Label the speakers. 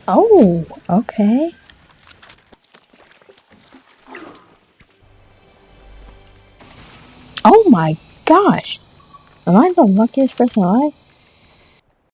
Speaker 1: Oh, okay. Oh my gosh! Am I the luckiest person alive?